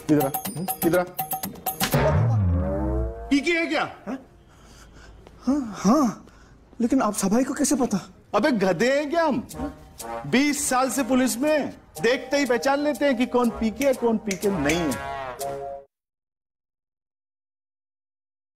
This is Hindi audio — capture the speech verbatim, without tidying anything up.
इधर इधर पीके है क्या? हाँ हाँ, लेकिन आप सभाई को कैसे पता? अबे गधे हैं क्या हम? बीस साल से पुलिस में, देखते ही पहचान लेते हैं कि कौन पीके है कौन पीके नहीं है।